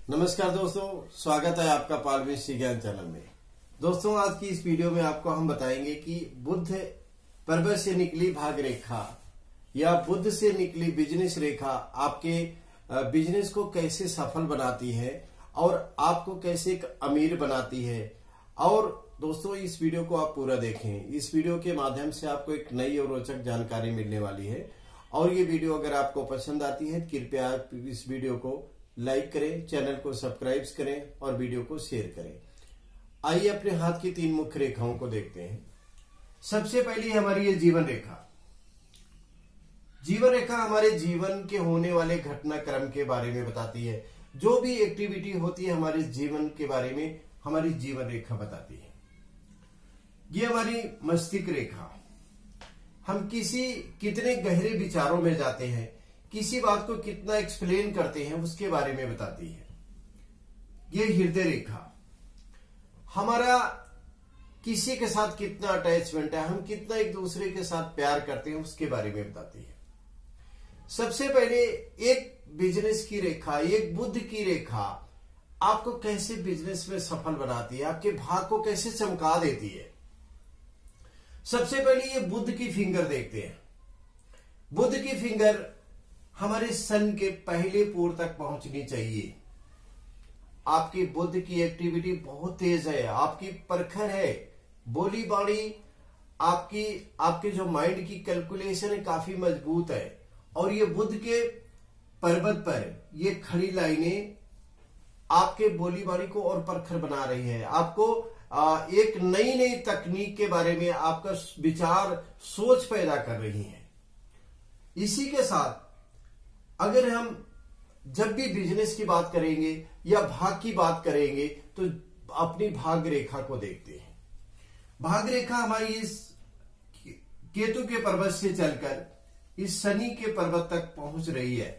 नमस्कार दोस्तों, स्वागत है आपका पाल श्री ज्ञान चैनल में। दोस्तों, आज की इस वीडियो में आपको हम बताएंगे कि बुध पर्वत से निकली भाग रेखा या बुध से निकली बिजनेस रेखा आपके बिजनेस को कैसे सफल बनाती है और आपको कैसे एक अमीर बनाती है। और दोस्तों, इस वीडियो को आप पूरा देखें। इस वीडियो के माध्यम से आपको एक नई और रोचक जानकारी मिलने वाली है। और ये वीडियो अगर आपको पसंद आती है, कृपया आप इस वीडियो को लाइक करें, चैनल को सब्सक्राइब करें और वीडियो को शेयर करें। आइए अपने हाथ की 3 मुख्य रेखाओं को देखते हैं। सबसे पहली हमारी ये जीवन रेखा। जीवन रेखा हमारे जीवन के होने वाले घटनाक्रम के बारे में बताती है। जो भी एक्टिविटी होती है हमारे जीवन के बारे में हमारी जीवन रेखा बताती है। ये हमारी मस्तिष्क रेखा। हम कितने गहरे विचारों में जाते हैं, किसी बात को कितना एक्सप्लेन करते हैं, उसके बारे में बताती है। ये हृदय रेखा हमारा किसी के साथ कितना अटैचमेंट है, हम कितना एक दूसरे के साथ प्यार करते हैं, उसके बारे में बताती है। सबसे पहले एक बिजनेस की रेखा, एक बुध की रेखा आपको कैसे बिजनेस में सफल बनाती है, आपके भाग को कैसे चमका देती है। सबसे पहले ये बुध की फिंगर देखते हैं। बुध की फिंगर हमारे सन के पहले पोर तक पहुंचनी चाहिए। आपकी बुध की एक्टिविटी बहुत तेज है, आपकी परखर है, बोली बाणी, आपके जो माइंड की कैलकुलेशन है काफी मजबूत है। और ये बुध के पर्वत पर ये खड़ी लाइनें आपके बोली बाणी को और परखर बना रही है। आपको एक नई तकनीक के बारे में आपका विचार सोच पैदा कर रही है। इसी के साथ अगर हम जब भी बिजनेस की बात करेंगे या भाग की बात करेंगे तो अपनी भाग रेखा को देखते हैं। भाग रेखा हमारी इस केतु के पर्वत से चलकर इस शनि के पर्वत तक पहुंच रही है।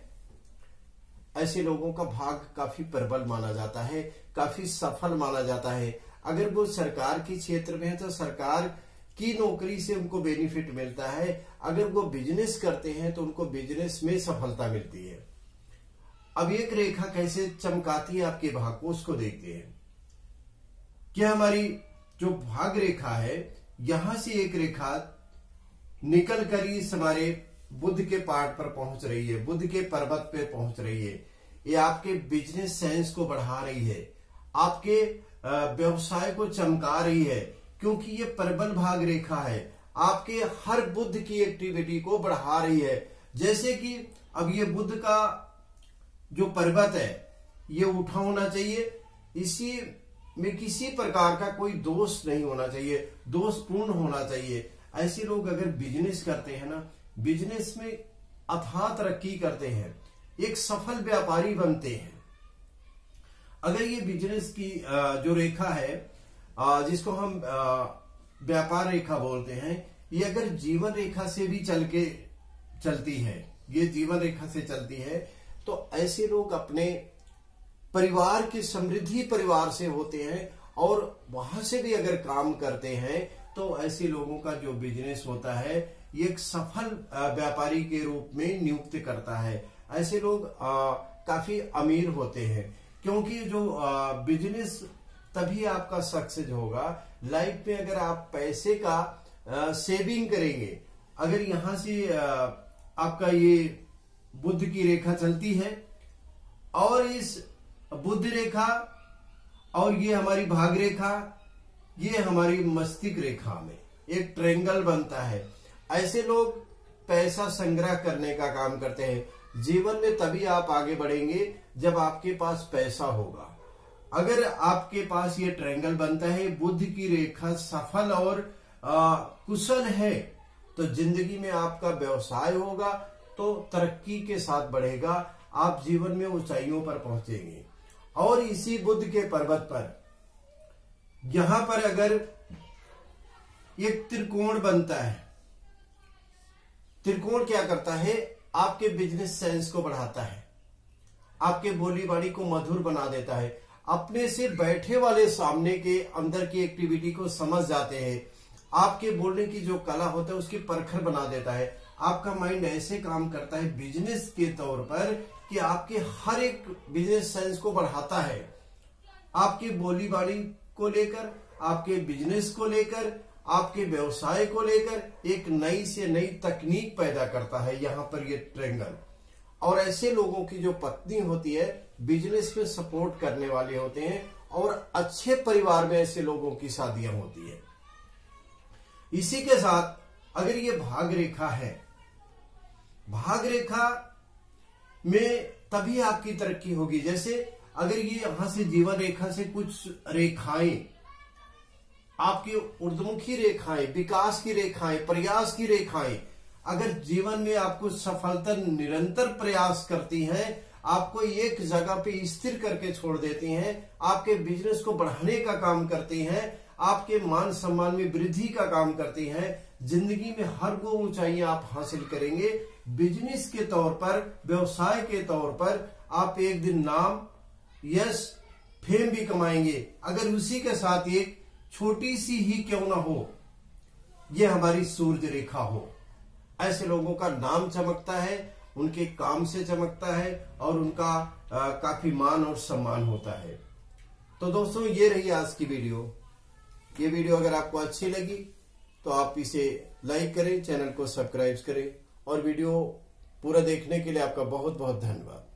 ऐसे लोगों का भाग काफी प्रबल माना जाता है, काफी सफल माना जाता है। अगर वो सरकार के क्षेत्र में है तो सरकार की नौकरी से उनको बेनिफिट मिलता है। अगर वो बिजनेस करते हैं तो उनको बिजनेस में सफलता मिलती है। अब एक रेखा कैसे चमकाती है आपके भाग को, उसको देखते हैं। क्या हमारी जो भाग रेखा है, यहां से एक रेखा निकल कर इस हमारे बुध के पार्ट पर पहुंच रही है, बुध के पर्वत पे पहुंच रही है। ये आपके बिजनेस सेंस को बढ़ा रही है, आपके व्यवसाय को चमका रही है, क्योंकि ये प्रबल भाग रेखा है। आपके हर बुध की एक्टिविटी को बढ़ा रही है। जैसे कि अब ये बुध का जो पर्वत है ये उठा होना चाहिए, इसी में किसी प्रकार का कोई दोष नहीं होना चाहिए, दोषपूर्ण होना चाहिए। ऐसे लोग अगर बिजनेस करते हैं ना, बिजनेस में अथाह तरक्की करते हैं, एक सफल व्यापारी बनते हैं। अगर ये बिजनेस की जो रेखा है जिसको हम व्यापार रेखा बोलते हैं, ये अगर जीवन रेखा से भी चलती है, ये जीवन रेखा से चलती है, तो ऐसे लोग अपने परिवार की समृद्धि परिवार से होते हैं और वहां से भी अगर काम करते हैं तो ऐसे लोगों का जो बिजनेस होता है ये एक सफल व्यापारी के रूप में नियुक्त करता है। ऐसे लोग काफी अमीर होते हैं, क्योंकि जो बिजनेस तभी आपका सक्सेस होगा लाइफ में। अगर आप पैसे का सेविंग करेंगे, अगर यहां से आपका ये बुध की रेखा चलती है और इस बुध रेखा और ये हमारी भाग रेखा, ये हमारी मस्तिष्क रेखा में एक ट्रायंगल बनता है। ऐसे लोग पैसा संग्रह करने का काम करते हैं। जीवन में तभी आप आगे बढ़ेंगे जब आपके पास पैसा होगा। अगर आपके पास ये ट्रायंगल बनता है, बुध की रेखा सफल और कुशल है, तो जिंदगी में आपका व्यवसाय होगा तो तरक्की के साथ बढ़ेगा, आप जीवन में ऊंचाइयों पर पहुंचेंगे। और इसी बुध के पर्वत पर यहां पर अगर एक त्रिकोण बनता है, त्रिकोण क्या करता है, आपके बिजनेस सेंस को बढ़ाता है, आपके बोली बाणी को मधुर बना देता है। अपने से बैठे वाले सामने के अंदर की एक्टिविटी को समझ जाते हैं। आपके बोलने की जो कला होता है उसकी परखर बना देता है। आपका माइंड ऐसे काम करता है बिजनेस के तौर पर कि आपके हर एक बिजनेस सेंस को बढ़ाता है, आपकी बोली बाड़ी को लेकर, आपके बिजनेस को लेकर, आपके व्यवसाय को लेकर एक नई से नई तकनीक पैदा करता है यहाँ पर ये ट्रायंगल। और ऐसे लोगों की जो पत्नी होती है बिजनेस में सपोर्ट करने वाले होते हैं और अच्छे परिवार में ऐसे लोगों की शादियां होती है। इसी के साथ अगर ये भाग रेखा है, भाग रेखा में तभी आपकी तरक्की होगी। जैसे अगर ये यहां से जीवन रेखा से कुछ रेखाएं, आपकी ऊर्ध्वमुखी रेखाएं, विकास की रेखाएं, प्रयास की रेखाएं अगर जीवन में आपको सफलता निरंतर प्रयास करती हैं, आपको एक जगह पे स्थिर करके छोड़ देती हैं, आपके बिजनेस को बढ़ाने का काम करती हैं, आपके मान सम्मान में वृद्धि का काम करती हैं, जिंदगी में हर वो ऊंचाइयां आप हासिल करेंगे। बिजनेस के तौर पर, व्यवसाय के तौर पर आप एक दिन नाम, यश, फेम भी कमाएंगे। अगर उसी के साथ एक छोटी सी ही क्यों ना हो, ये हमारी सूर्य रेखा हो, ऐसे लोगों का नाम चमकता है, उनके काम से चमकता है और उनका काफी मान और सम्मान होता है। तो दोस्तों ये रही आज की वीडियो। ये वीडियो अगर आपको अच्छी लगी तो आप इसे लाइक करें, चैनल को सब्सक्राइब करें और वीडियो पूरा देखने के लिए आपका बहुत बहुत धन्यवाद।